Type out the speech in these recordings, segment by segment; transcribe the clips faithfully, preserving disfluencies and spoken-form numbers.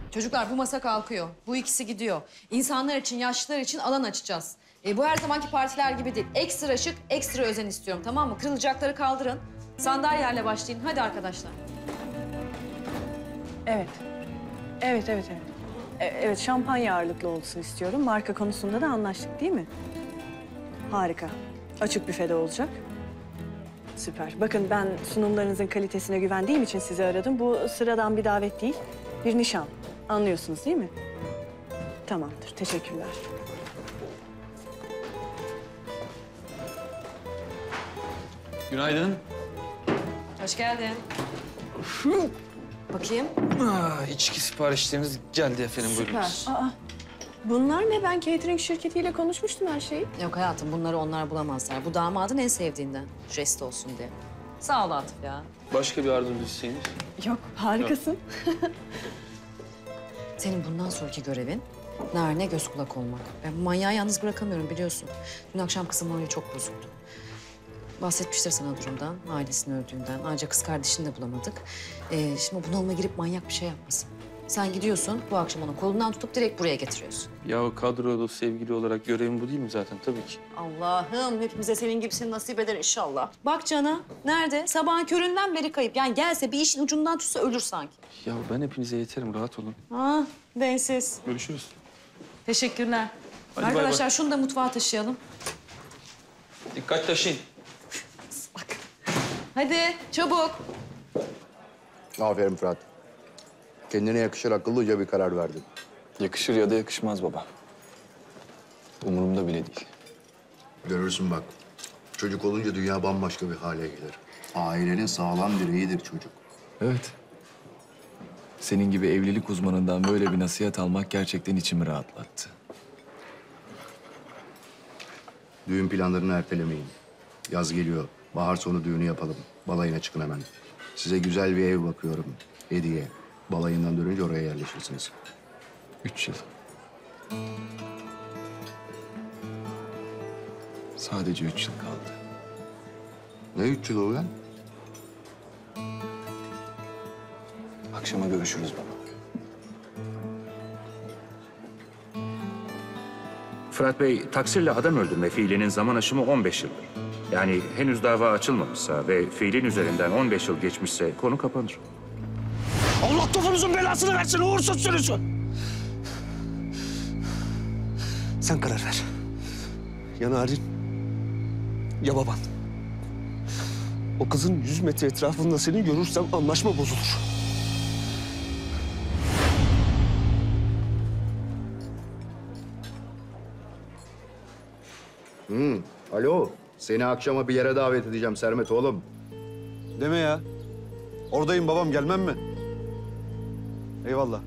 Çocuklar bu masa kalkıyor. Bu ikisi gidiyor. İnsanlar için, yaşlılar için alan açacağız. E, bu her zamanki partiler gibi değil. Ekstra şık, ekstra özen istiyorum, tamam mı? Kırılacakları kaldırın. Sandalyelerle başlayın. Hadi arkadaşlar. Evet. Evet, evet, evet. E, evet, şampanya ağırlıklı olsun istiyorum. Marka konusunda da anlaştık değil mi? Harika. Açık büfede olacak. Süper. Bakın ben sunumlarınızın kalitesine güvendiğim için sizi aradım. Bu sıradan bir davet değil, bir nişan. Anlıyorsunuz değil mi? Tamamdır, teşekkürler. Günaydın. Hoş geldin. Bakayım. Aa, içki siparişleriniz geldi efendim, buyurunuz. Süper. Aa, bunlar ne? Ben catering şirketiyle konuşmuştum her şeyi. Yok hayatım, bunları onlar bulamazlar. Bu damadın en sevdiğinden. Jest olsun diye. Sağ ol Atıf ya. Başka bir arzunuz isteğiniz? Yok, harikasın. Senin bundan sonraki görevin Narin'e göz kulak olmak. Ben bu manyağı yalnız bırakamıyorum biliyorsun. Dün akşam kızım oraya çok bozuldu. Bahsetmiştir sana durumdan, ailesinin öldüğünden. Ayrıca kız kardeşini de bulamadık. Ee, şimdi bunalıma girip manyak bir şey yapmasın. Sen gidiyorsun, bu akşam onu kolundan tutup direkt buraya getiriyorsun. Ya kadrolu sevgili olarak görevim bu değil mi zaten? Tabii ki. Allah'ım hepimize senin gibisini nasip eder inşallah. Bak Can'a, nerede? Sabahın köründen beri kayıp. Yani gelse bir işin ucundan tutsa ölür sanki. Ya ben hepinize yeterim, rahat olun. Ah, densiz. Görüşürüz. Teşekkürler. Hadi bay Arkadaşlar bay. şunu da mutfağa taşıyalım. Dikkat taşıyın. Bak. Hadi çabuk. Aferin Fırat. Kendine yakışır akıllıca bir karar verdin. Yakışır ya da yakışmaz baba. Umurumda bile değil. Görürsün bak. Çocuk olunca dünya bambaşka bir hale gelir. Ailenin sağlam direğidir çocuk. Evet. Senin gibi evlilik uzmanından böyle bir nasihat almak gerçekten içimi rahatlattı. Düğün planlarını ertelemeyin. Yaz geliyor. Bahar sonu düğünü yapalım. Balayına çıkın hemen. Size güzel bir ev bakıyorum. Hediye. Balayından dönünce oraya yerleşirsiniz. Üç yıl. Sadece üç yıl kaldı. Ne üç yıl o lan? Akşama görüşürüz baba. Fırat Bey, taksirle adam öldürme fiilinin zaman aşımı on beş yıldır. Yani henüz dava açılmamışsa ve fiilin üzerinden on beş yıl geçmişse konu kapanır. Allah topunuzun belasını versin uğursuz sürüsü. Sen karar ver. Ya Narin, ya baban. O kızın yüz metre etrafında seni görürsem anlaşma bozulur. Hmm. Alo. Seni akşama bir yere davet edeceğim Sermet oğlum. Deme ya. Oradayım babam, gelmem mi? Eyvallah.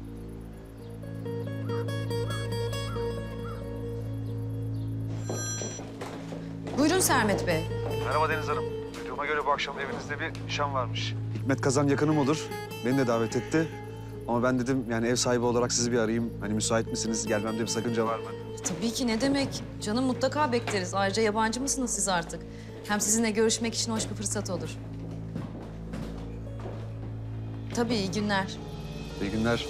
Buyurun Sermet Bey. Merhaba Deniz Hanım. Duyduğuma göre bu akşam evinizde bir nişan varmış. Hikmet Kazan yakınım olur. Beni de davet etti. Ama ben dedim yani ev sahibi olarak sizi bir arayayım. Hani müsait misiniz? Gelmemde bir sakınca var mı? Tabii ki ne demek. Canım mutlaka bekleriz. Ayrıca yabancı mısınız siz artık? Hem sizinle görüşmek için hoş bir fırsat olur. Tabii iyi günler. İyi günler.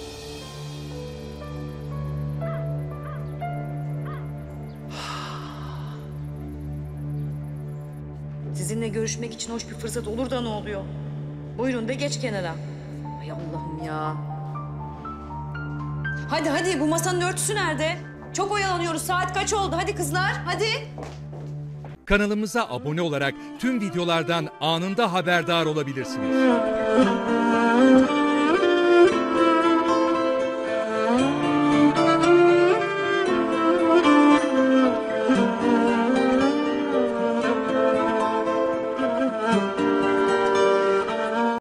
Sizinle görüşmek için hoş bir fırsat olur da ne oluyor? Buyurun de geç kenara. Ay Allah'ım ya. Hadi hadi bu masanın örtüsü nerede? Çok oyalanıyoruz. Saat kaç oldu? Hadi kızlar hadi. Kanalımıza abone olarak tüm videolardan anında haberdar olabilirsiniz.